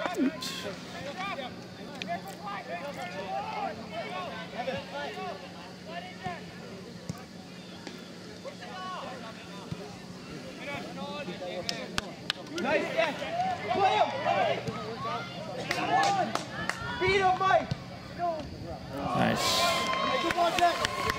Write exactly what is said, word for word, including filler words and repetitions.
Oops. Nice catch. Play him. Beat him, Mike. Nice. Good one, Jack.